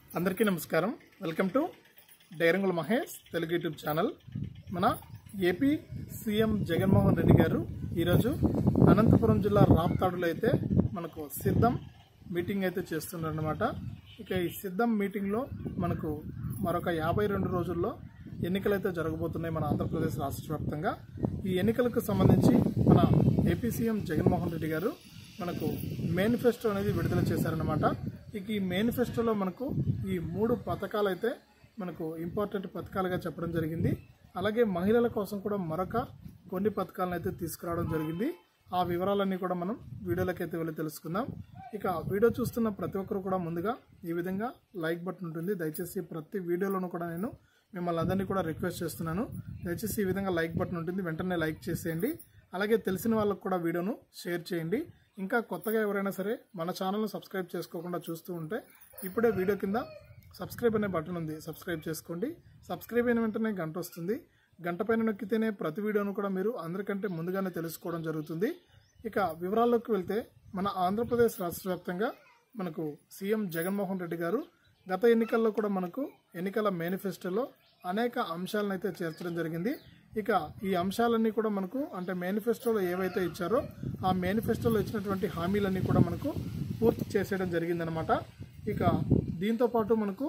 అందరికీ నమస్కారం. Welcome to Dairangula Mahesh Telugu YouTube channel. మన ఏపీ సీఎం జగన్మోహన్ రెడ్డి గారు ఈరోజు అనంతపురం జిల్లా రాప్తాడులో అయితే మనకు సిద్ధం మీటింగ్ అయితే చేస్తున్నారన్నమాట. ఇక ఈ సిద్ధం మీటింగ్లో మనకు మరొక 52 రోజుల్లో ఎన్నికలు అయితే జరగబోతున్నాయి మన ఆంధ్రప్రదేశ్ రాష్ట్ర వ్యాప్తంగా. ఈ ఎన్నికలకు సంబంధించి మన ఏపీ సీఎం జగన్మోహన్ రెడ్డి గారు మనకు మేనిఫెస్టో అనేది విడుదల చేశారన్నమాట. ఇక ఈ మేనిఫెస్టోలో మనకు ఈ 3 పథకాలు అయితే మనకు ఇంపార్టెంట్ పథకాలుగా చెప్పడం జరిగింది. అలాగే మహిళల కోసం కూడా మరొక కొన్ని పథకాలను అయితే తీసుకురావడం జరిగింది. ఆ వివరాలన్నీ కూడా మనం వీడియోలోకి అయితే వెళ్ళి తెలుసుకుందాం. ఇక వీడియో చూస్తున్న ప్రతి ఒక్కరు కూడా ముందుగా ఈ విధంగా లైక్ బటన్ ఉంటుంది. దయచేసి ప్రతి వీడియోలోనూ కూడా నేను మిమ్మల్ని అందరినీ కూడా రిక్వెస్ట్ చేస్తున్నాను. దయచేసి ఈ విధంగా లైక్ బటన్ ఉంటుంది, వెంటనే లైక్ చేసేయండి. అలాగే తెలిసిన వాళ్ళకు కూడా వీడియోను షేర్ చేయండి. ఇంకా కొత్తగా ఎవరైనా సరే మన ఛానల్ను సబ్స్క్రైబ్ చేసుకోకుండా చూస్తూ ఉంటే ఇప్పుడే వీడియో కింద సబ్స్క్రైబ్ అనే బటన్ ఉంది, సబ్స్క్రైబ్ చేసుకోండి. సబ్స్క్రైబ్ అయిన వెంటనే గంట వస్తుంది. గంట పైన నొక్కితేనే ప్రతి వీడియోను కూడా మీరు అందరికంటే ముందుగానే తెలుసుకోవడం జరుగుతుంది. ఇక వివరాల్లోకి వెళ్తే మన ఆంధ్రప్రదేశ్ రాష్ట్ర వ్యాప్తంగా మనకు సీఎం జగన్మోహన్ రెడ్డి గారు గత ఎన్నికల్లో కూడా మనకు ఎన్నికల మేనిఫెస్టోలో అనేక అంశాలను అయితే చేర్చడం జరిగింది. ఇక ఈ అంశాలన్నీ కూడా మనకు అంటే మేనిఫెస్టోలో ఏవైతే ఇచ్చారో ఆ మేనిఫెస్టోలో ఇచ్చినటువంటి హామీలన్నీ కూడా మనకు పూర్తి చేసేయడం జరిగిందనమాట. ఇక దీంతో పాటు మనకు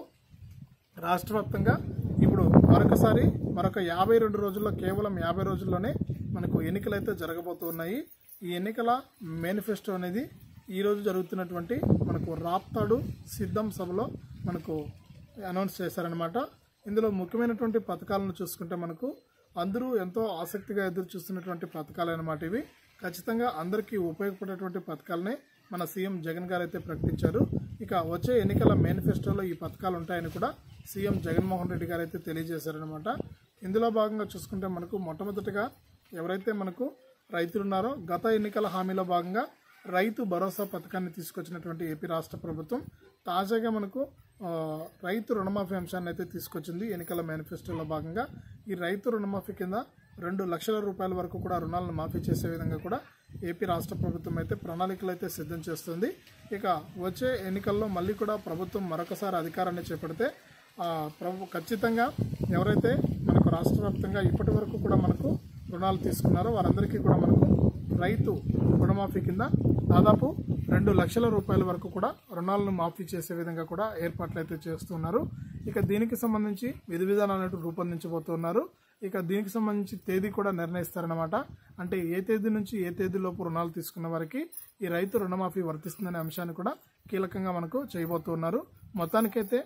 రాష్ట్ర వ్యాప్తంగా ఇప్పుడు మరొక 52 రోజుల్లో కేవలం 50 రోజుల్లోనే మనకు ఎన్నికలు అయితే జరగబోతున్నాయి. ఈ ఎన్నికల మేనిఫెస్టో అనేది ఈరోజు జరుగుతున్నటువంటి మనకు రాప్తాడు సిద్ధం సభలో మనకు అనౌన్స్ చేశారనమాట. ఇందులో ముఖ్యమైనటువంటి పథకాలను చూసుకుంటే మనకు అందరూ ఎంతో ఆసక్తిగా ఎదురు చూస్తున్నటువంటి పథకాలు అన్నమాట. ఇవి ఖచ్చితంగా అందరికీ ఉపయోగపడేటువంటి పథకాలనే మన సీఎం జగన్ గారు అయితే ప్రకటించారు. ఇక వచ్చే ఎన్నికల మేనిఫెస్టోలో ఈ పథకాలు ఉంటాయని కూడా సీఎం జగన్మోహన్ రెడ్డి గారు అయితే తెలియజేశారనమాట. ఇందులో భాగంగా చూసుకుంటే మనకు మొట్టమొదటిగా ఎవరైతే మనకు రైతులు ఉన్నారో గత ఎన్నికల హామీలో భాగంగా రైతు భరోసా పథకాన్ని తీసుకొచ్చినటువంటి ఏపీ రాష్ట్ర ప్రభుత్వం తాజాగా మనకు రైతు రుణమాఫీ అంశాన్ని అయితే తీసుకొచ్చింది. ఎన్నికల మేనిఫెస్టోలో భాగంగా ఈ రైతు రుణమాఫీ కింద 2 లక్షల రూపాయల వరకు కూడా రుణాలను మాఫీ చేసే విధంగా కూడా ఏపీ రాష్ట్ర ప్రభుత్వం అయితే ప్రణాళికలు అయితే సిద్ధం చేస్తుంది. ఇక వచ్చే ఎన్నికల్లో మళ్ళీ కూడా ప్రభుత్వం మరొకసారి అధికారాన్ని చేపడితే ఖచ్చితంగా ఎవరైతే మనకు రాష్ట్ర వ్యాప్తంగా ఇప్పటి వరకు కూడా మనకు రుణాలు తీసుకున్నారో వారందరికీ కూడా మనకు రైతు రుణమాఫీ కింద దాదాపు 2 లక్షల రూపాయల వరకు కూడా రుణాలను మాఫీ చేసే విధంగా కూడా ఏర్పాట్లు అయితే చేస్తున్నారు. ఇక దీనికి సంబంధించి విధి విధానాలను రూపొందించబోతున్నారు. ఇక దీనికి సంబంధించి తేదీ కూడా నిర్ణయిస్తారనమాట. అంటే ఏ తేదీ నుంచి ఏ తేదీలోపు రుణాలు తీసుకున్న వారికి ఈ రైతు రుణమాఫీ వర్తిస్తుందనే అంశాన్ని కూడా కీలకంగా మనకు చేయబోతున్నారు. మొత్తానికైతే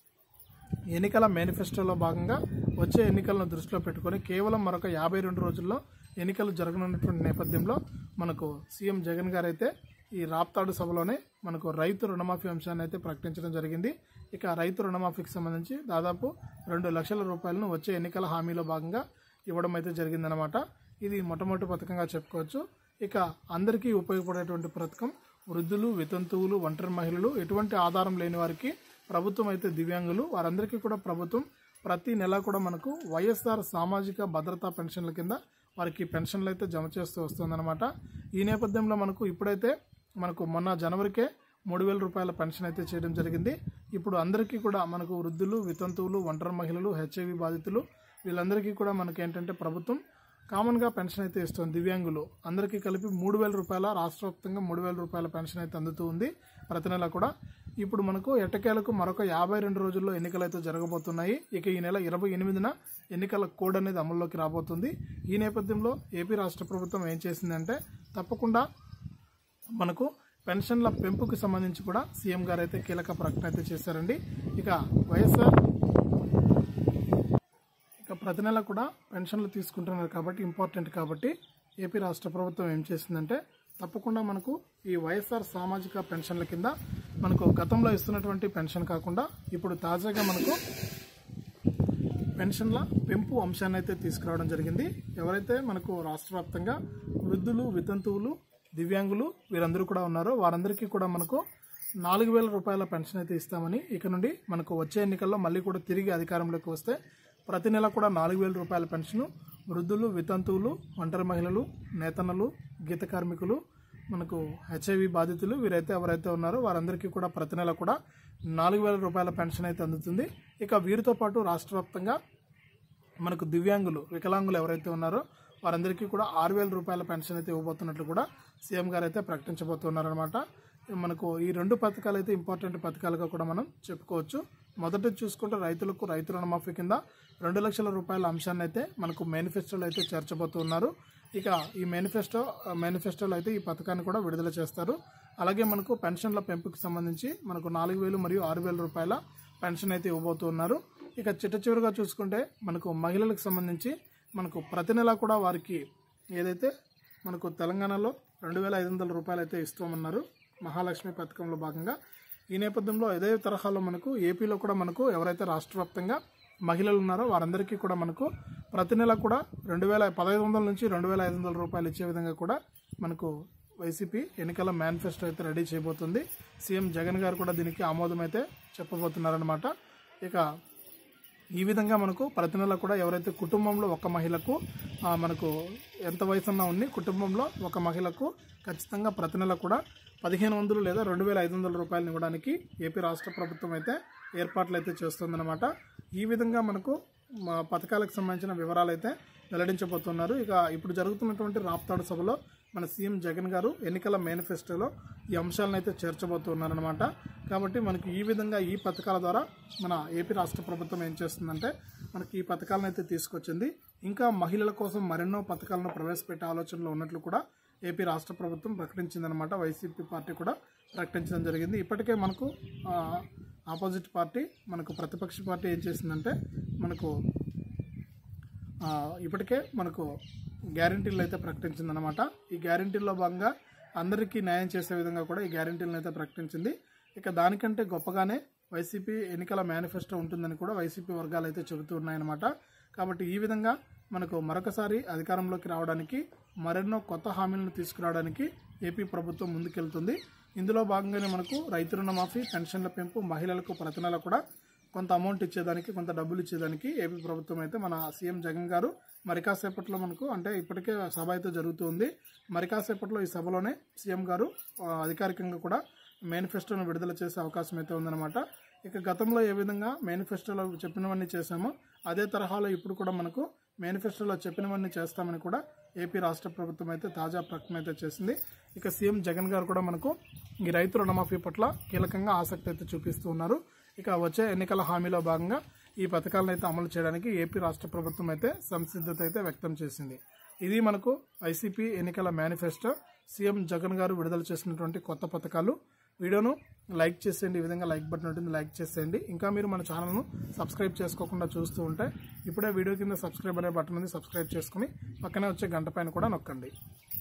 ఎన్నికల మేనిఫెస్టోలో భాగంగా వచ్చే ఎన్నికలను దృష్టిలో పెట్టుకుని కేవలం మరొక 52 రోజుల్లో ఎన్నికలు జరగనున్నటువంటి నేపథ్యంలో మనకు సీఎం జగన్ గారు అయితే ఈ రాప్తాడు సభలోనే మనకు రైతు రుణమాఫీ అంశాన్ని అయితే ప్రకటించడం జరిగింది. ఇక రైతు రుణమాఫీకి సంబంధించి దాదాపు 2 లక్షల రూపాయలను వచ్చే ఎన్నికల హామీలో భాగంగా ఇవ్వడం అయితే జరిగిందనమాట. ఇది మొట్టమొదటి పథకంగా చెప్పుకోవచ్చు. ఇక అందరికీ ఉపయోగపడేటువంటి పథకం వృద్ధులు, వితంతువులు, ఒంటరి మహిళలు, ఎటువంటి ఆధారం లేని వారికి, ప్రభుత్వం అయితే దివ్యాంగులు వారందరికీ కూడా ప్రభుత్వం ప్రతి నెల కూడా మనకు వైఎస్ఆర్ సామాజిక భద్రతా పెన్షన్ల కింద వారికి పెన్షన్లు అయితే జమ చేస్తూ వస్తుందన్నమాట. ఈ నేపథ్యంలో మనకు ఇప్పుడైతే మనకు మొన్న జనవరికే 3,000 రూపాయల పెన్షన్ అయితే చేయడం జరిగింది. ఇప్పుడు అందరికీ కూడా మనకు వృద్ధులు, వితంతువులు, ఒంటరి మహిళలు, హెచ్ఐవి బాధితులు వీళ్ళందరికీ కూడా మనకి ఏంటంటే ప్రభుత్వం కామన్గా పెన్షన్ అయితే ఇస్తుంది. దివ్యాంగులు అందరికీ కలిపి 3,000 రూపాయల రాష్ట్ర వ్యాప్తంగా 3,000 రూపాయల పెన్షన్ అయితే అందుతూ ఉంది ప్రతి నెల కూడా. ఇప్పుడు మనకు ఎట్టకేలకు మరొక 52 రోజుల్లో ఎన్నికలు అయితే జరగబోతున్నాయి. ఇక ఈ నెల 28న ఎన్నికల కోడ్ అనేది అమల్లోకి రాబోతుంది. ఈ నేపథ్యంలో ఏపీ రాష్ట్ర ప్రభుత్వం ఏం చేసిందంటే తప్పకుండా మనకు పెన్షన్ల పెంపుకి సంబంధించి కూడా సీఎం గారు అయితే కీలక ప్రకటన అయితే చేశారండి. ఇక వైఎస్ఆర్ ప్రతి నెల కూడా పెన్షన్లు తీసుకుంటున్నారు కాబట్టి ఇంపార్టెంట్ కాబట్టి ఏపీ రాష్ట్ర ప్రభుత్వం ఏం చేసిందంటే తప్పకుండా మనకు ఈ వైఎస్ఆర్ సామాజిక పెన్షన్ల కింద మనకు గతంలో ఇస్తున్నటువంటి పెన్షన్ కాకుండా ఇప్పుడు తాజాగా మనకు పెన్షన్ల పెంపు అంశాన్ని అయితే తీసుకురావడం జరిగింది. ఎవరైతే మనకు రాష్ట్ర వ్యాప్తంగా వృద్ధులు, వితంతువులు, దివ్యాంగులు వీరందరూ కూడా ఉన్నారో వారందరికీ కూడా మనకు 4,000 రూపాయల పెన్షన్ అయితే ఇస్తామని ఇక నుండి మనకు వచ్చే ఎన్నికల్లో మళ్ళీ కూడా తిరిగి అధికారంలోకి వస్తే ప్రతి నెల కూడా 4,000 రూపాయల పెన్షన్ వృద్ధులు, వితంతువులు, ఒంటరి మహిళలు, నేతన్నలు, గీత కార్మికులు, మనకు హెచ్ఐవి బాధితులు వీరైతే ఎవరైతే ఉన్నారో వారందరికీ కూడా ప్రతి నెల కూడా 4000 రూపాయల పెన్షన్ అయితే అందుతుంది. ఇక వీరితో పాటు రాష్ట్ర వ్యాప్తంగా మనకు దివ్యాంగులు, వికలాంగులు ఎవరైతే ఉన్నారో వారందరికీ కూడా 6000 రూపాయల పెన్షన్ అయితే ఇవ్వబోతున్నట్లు కూడా సీఎం గారు అయితే ప్రకటించబోతున్నారనమాట. మనకు ఈ 2 పథకాలు అయితే ఇంపార్టెంట్ పథకాలుగా కూడా మనం చెప్పుకోవచ్చు. మొదట చూసుకుంటే రైతులకు రైతు రుణమాఫీ కింద 2 లక్షల రూపాయల అంశాన్ని అయితే మనకు మేనిఫెస్టోలో అయితే చేర్చబోతున్నారు. ఇక ఈ మేనిఫెస్టోలో అయితే ఈ పథకాన్ని కూడా విడుదల చేస్తారు. అలాగే మనకు పెన్షన్ల పెంపుకు సంబంధించి మనకు 4000 మరియు 6000 రూపాయల పెన్షన్ అయితే ఇవ్వబోతున్నారు. ఇక చిట్టచివరిగా చూసుకుంటే మనకు మహిళలకు సంబంధించి మనకు ప్రతి నెల కూడా వారికి ఏదైతే మనకు తెలంగాణలో 2500 రూపాయలు అయితే ఇస్తామన్నారు మహాలక్ష్మి పథకంలో భాగంగా. ఈ నేపథ్యంలో ఇదే తరహాలో మనకు ఏపీలో కూడా మనకు ఎవరైతే రాష్ట్ర వ్యాప్తంగా మహిళలు ఉన్నారో వారందరికీ కూడా మనకు ప్రతి నెల కూడా 1500 నుంచి 2500 రూపాయలు ఇచ్చే విధంగా కూడా మనకు వైసీపీ ఎన్నికల మేనిఫెస్టో అయితే రెడీ చేయబోతుంది. సీఎం జగన్ గారు కూడా దీనికి ఆమోదం అయితే చెప్పబోతున్నారనమాట. ఇక ఈ విధంగా మనకు ప్రతి నెల కూడా ఎవరైతే కుటుంబంలో ఒక మహిళకు మనకు ఎంత వయసున్నా ఉన్ని కుటుంబంలో ఒక మహిళకు ఖచ్చితంగా ప్రతి నెల కూడా 1500 లేదా 2500 రూపాయలను ఇవ్వడానికి ఏపీ రాష్ట్ర ప్రభుత్వం అయితే ఏర్పాట్లు అయితే చేస్తుందన్నమాట. ఈ విధంగా మనకు పథకాలకు సంబంధించిన వివరాలు అయితే వెల్లడించబోతున్నారు. ఇక ఇప్పుడు జరుగుతున్నటువంటి రాప్తాడు సభలో మన సీఎం జగన్ గారు ఎన్నికల మేనిఫెస్టోలో ఈ అంశాలను అయితే చేర్చబోతున్నారనమాట. కాబట్టి మనకి ఈ విధంగా ఈ పథకాల ద్వారా మన ఏపీ రాష్ట్ర ప్రభుత్వం ఏం చేస్తుందంటే మనకి ఈ పథకాలను అయితే తీసుకొచ్చింది. ఇంకా మహిళల కోసం మరెన్నో పథకాలను ప్రవేశపెట్టే ఆలోచనలో ఉన్నట్లు కూడా ఏపీ రాష్ట్ర ప్రభుత్వం ప్రకటించిందనమాట. వైసీపీ పార్టీ కూడా ప్రకటించడం జరిగింది. ఇప్పటికే మనకు ఆపోజిట్ పార్టీ మనకు ప్రతిపక్ష పార్టీ ఏం చేసిందంటే మనకు ఇప్పటికే మనకు గ్యారంటీలు అయితే ప్రకటించిందనమాట. ఈ గ్యారంటీల్లో భాగంగా అందరికీ న్యాయం చేసే విధంగా కూడా ఈ గ్యారంటీలను అయితే ప్రకటించింది. ఇక దానికంటే గొప్పగానే వైసీపీ ఎన్నికల మేనిఫెస్టో ఉంటుందని కూడా వైసీపీ వర్గాలు అయితే చెబుతూ ఉన్నాయన్నమాట. కాబట్టి ఈ విధంగా మనకు మరొకసారి అధికారంలోకి రావడానికి మరెన్నో కొత్త హామీలను తీసుకురావడానికి ఏపీ ప్రభుత్వం ముందుకెళ్తుంది. ఇందులో భాగంగానే మనకు రైతు రుణమాఫీ, పెన్షన్ల పెంపు, మహిళలకు ప్రతి నెల కూడా కొంత అమౌంట్ ఇచ్చేదానికి, కొంత డబ్బులు ఇచ్చేదానికి ఏపీ ప్రభుత్వం అయితే మన సీఎం జగన్ గారు మరి కాసేపట్లో మనకు అంటే ఇప్పటికే సభ అయితే జరుగుతుంది. మరి కాసేపట్లో ఈ సభలోనే సీఎం గారు అధికారికంగా కూడా మేనిఫెస్టోను విడుదల చేసే అవకాశం అయితే ఉందన్నమాట. ఇక గతంలో ఏ విధంగా మేనిఫెస్టోలో చెప్పినవన్నీ చేశామో అదే తరహాలో ఇప్పుడు కూడా మనకు మేనిఫెస్టోలో చెప్పినవన్నీ చేస్తామని కూడా ఏపీ రాష్ట్ర ప్రభుత్వం అయితే తాజా ప్రకటన అయితే చేసింది. ఇక సీఎం జగన్ గారు కూడా మనకు ఈ రైతు రుణమాఫీ పట్ల కీలకంగా ఆసక్తి అయితే చూపిస్తూ ఉన్నారు. ఇక వచ్చే ఎన్నికల హామీలో భాగంగా ఈ పథకాలను అయితే అమలు చేయడానికి ఏపీ రాష్ట్ర ప్రభుత్వం అయితే సంసిద్ధత అయితే వ్యక్తం చేసింది. ఇది మనకు వైసీపీ ఎన్నికల మేనిఫెస్టో, సీఎం జగన్ గారు విడుదల చేసినటువంటి కొత్త పథకాలు. వీడియోను లైక్ చేసేయండి. ఈ విధంగా లైక్ బటన్ ఉంటుంది, లైక్ చేసేయండి. ఇంకా మీరు మన ఛానల్ను సబ్స్క్రైబ్ చేసుకోకుండా చూస్తూ ఉంటే ఇప్పుడే వీడియో కింద సబ్స్క్రైబ్ అనే బటన్ ఉంది, సబ్స్క్రైబ్ చేసుకుని పక్కనే వచ్చే గంట పైన కూడా నొక్కండి.